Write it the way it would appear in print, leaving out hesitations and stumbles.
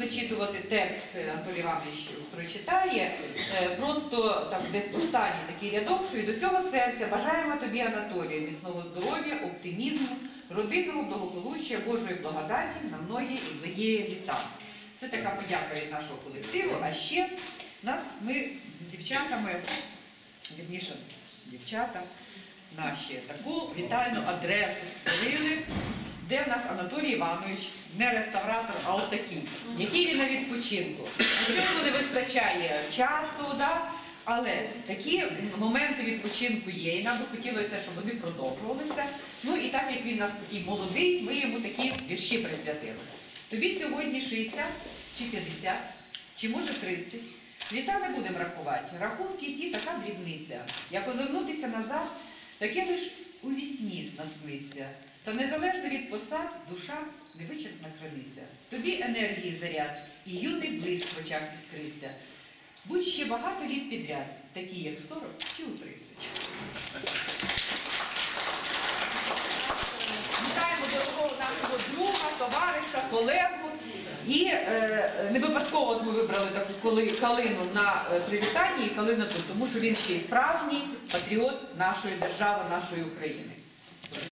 зачитувати текст, Анатолій Іванович прочитає, просто там десь останній такий рядок, що від усього серця бажаємо тобі, Анатолію, міцного здоров'я, оптимізму, родинного благополуччя, Божої благодаті на многі і благі літа. Це така подяка від нашого колективу, а ще ми з дівчатами, вірніше, дівчата наші, таку вітальну адресу створили, де в нас Анатолій Іванович, не реставратор, а отакий, який він на відпочинку. Звичайно, не вистачає часу, але такі моменти відпочинку є, і нам би хотілося, щоб вони продовжувалися. Ну і так як він у нас такий молодий, ми йому такі вірші присвятили. Тобі сьогодні 60 чи 50, чи може 30. Літа не будемо рахувати. Рахунки ті така дрібниця. Як озирнутися назад, таке лиш у вісні насниться. Та незалежно від посад, душа невичерпна криниця. Тобі енергії заряд, і юний блиск в очах іскриться. Будь ще багато літ підряд, такі як 40 чи у 30. Вітаємо дорогого нашого друга, товариша, колегу. І не випадково ми вибрали таку калину на привітанні і калину тут, тому що він ще й справжній патріот нашої держави, нашої України.